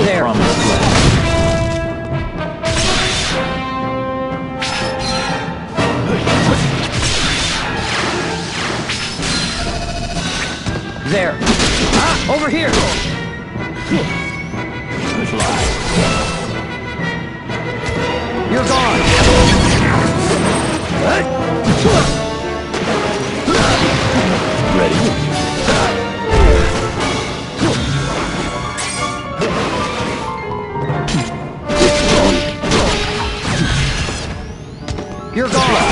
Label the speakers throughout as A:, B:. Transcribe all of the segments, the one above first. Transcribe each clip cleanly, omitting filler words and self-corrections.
A: the promised land.
B: There. Ah, over here.
A: Fly.
B: You're gone.
A: Ready?
B: You're gone.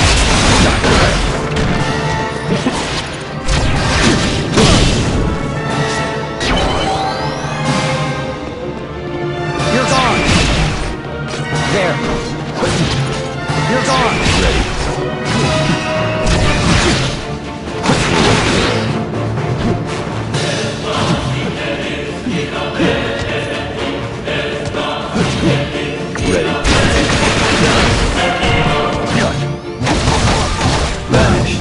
B: You're gone. There. You're gone.
A: Ready? Ready? Cut. Vanish.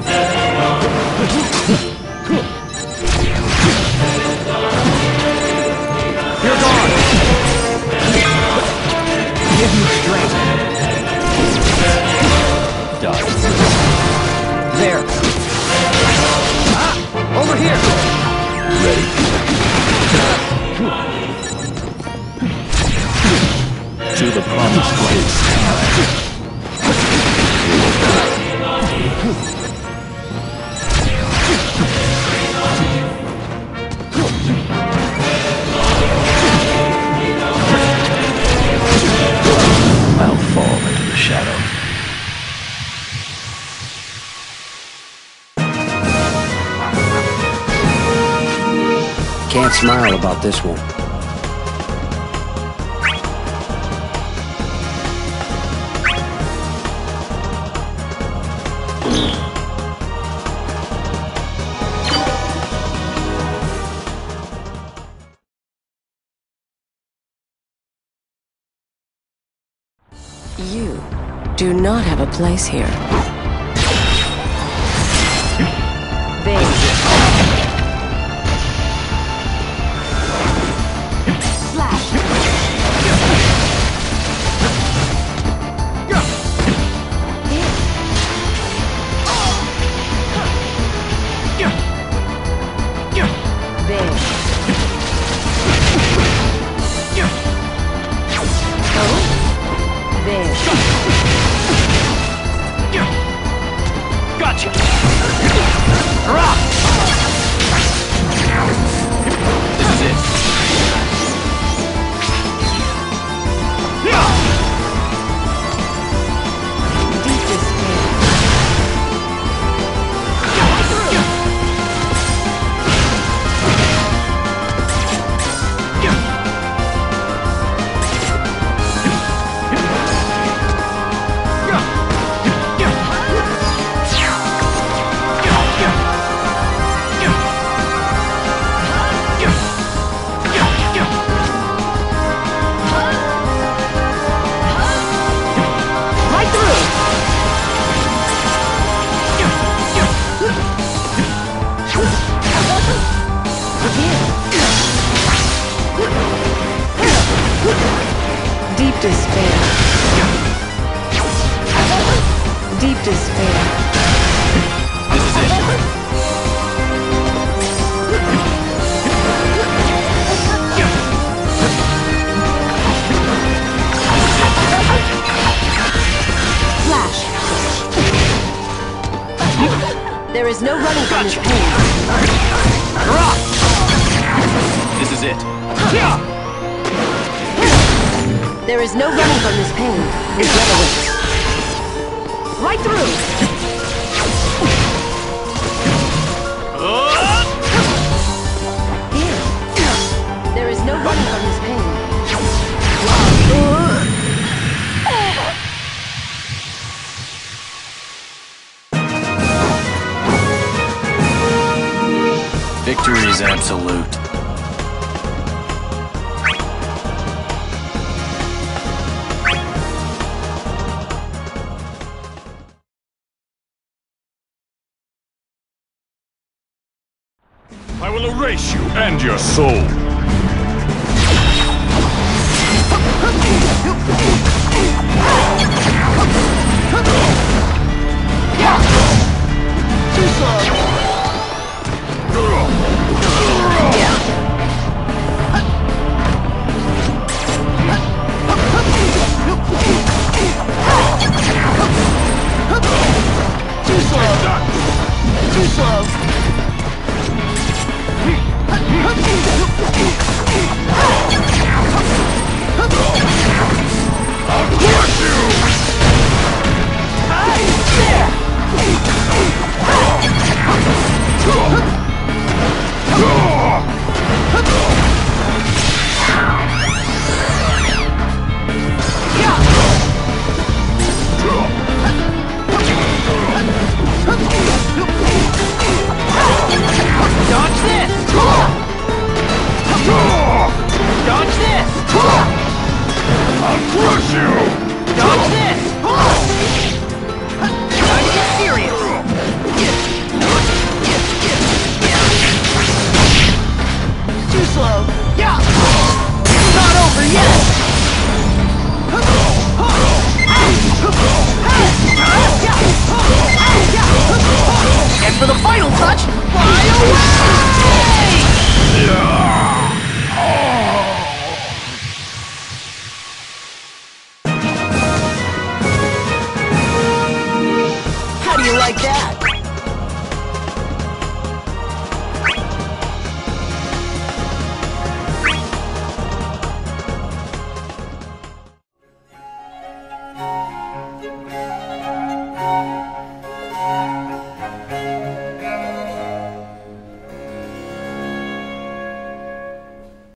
B: You're gone. Give me strength.
A: Die.
B: There. Ah, over here.
A: Ready? To the promised place. I'll fall into the shadow.
C: Can't smile about this one.
D: You do not have a place here.
B: Gotcha! Hurrah!
A: This is it.
D: Deep despair. Deep despair. Deep despair.
A: This is it.
D: Flash. There is no running from this pain.
B: Hurrah!
A: This is it.
D: There is no running from this pain. Irrelevant. Right through. Here. There is no running from this pain.
A: Victory is absolute.
E: I will erase you and your soul.
B: touch, fly away!
D: How do you like that?